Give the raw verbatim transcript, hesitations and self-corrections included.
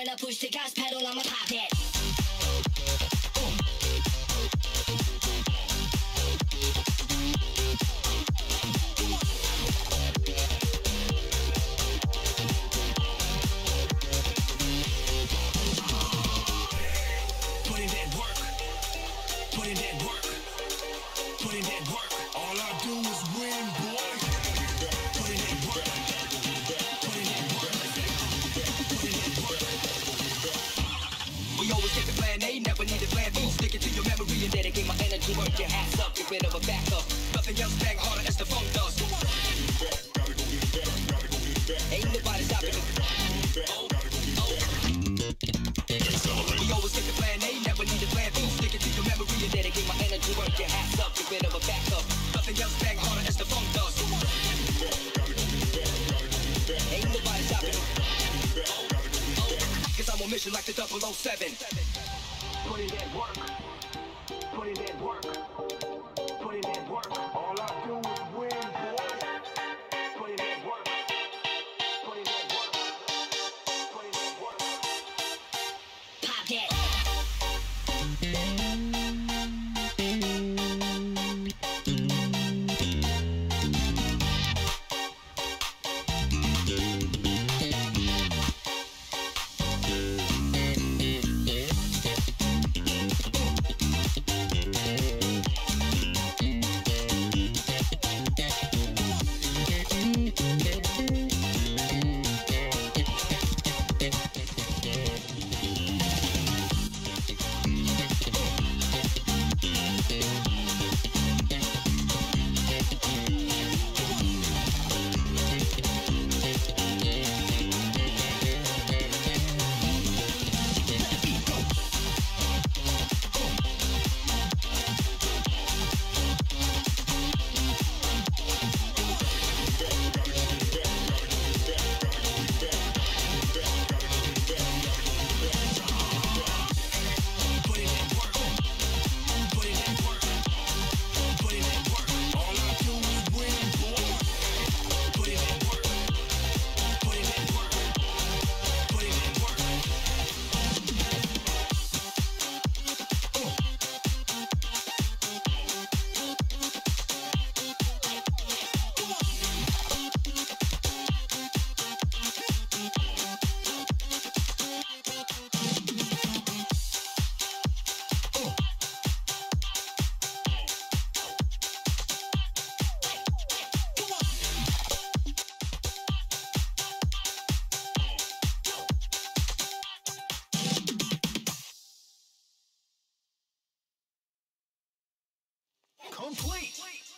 When I push the gas pedal, I'ma pop it. Put in that work. Put in that work. Put in that work. All I do is win, boy. Put in that work. Put in that work. Put in that work. We always get the plan A, never need a plan B. Stick it to your memory and dedicate my energy. Work your ass up, get rid of a backup. Nothing else bang harder as the phone does. Ain't nobody stopping me. Oh, oh. We always get the plan A, never need a plan B. Stick it to your memory and dedicate my energy. Work your ass up, get rid of a backup. Nothing else bang harder as the phone does. Ain't nobody stopping me. Oh, oh. Cause I'm on mission like the double oh seven. Put in that work. Put in that work. Put in that work. All I do is win, boy. Put in that work. Put in that work. Put in that work. Pop it. Complete.